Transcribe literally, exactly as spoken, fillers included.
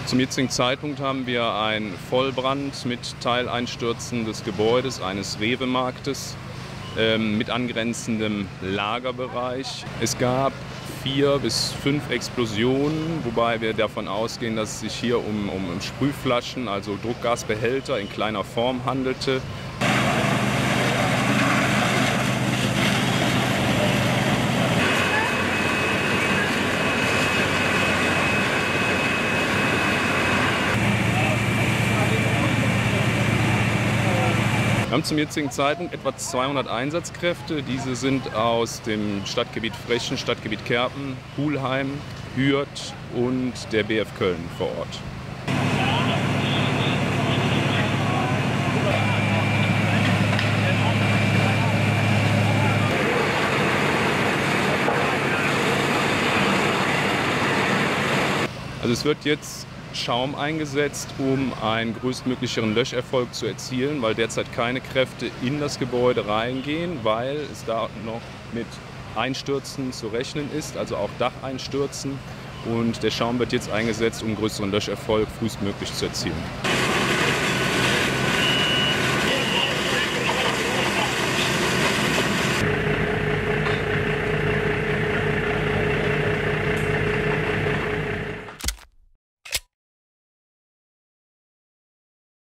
Zum jetzigen Zeitpunkt haben wir einen Vollbrand mit Teileinstürzen des Gebäudes eines Rewe-Marktes ähm, mit angrenzendem Lagerbereich. Es gab vier bis fünf Explosionen, wobei wir davon ausgehen, dass es sich hier um, um Sprühflaschen, also Druckgasbehälter in kleiner Form handelte. Wir haben zum jetzigen Zeitpunkt etwa zweihundert Einsatzkräfte. Diese sind aus dem Stadtgebiet Frechen, Stadtgebiet Kerpen, Pulheim, Hürth und der B F Köln vor Ort. Also es wird jetzt Schaum eingesetzt, um einen größtmöglicheren Löscherfolg zu erzielen, weil derzeit keine Kräfte in das Gebäude reingehen, weil es da noch mit Einstürzen zu rechnen ist, also auch Dacheinstürzen. Und der Schaum wird jetzt eingesetzt, um einen größeren Löscherfolg frühestmöglich zu erzielen.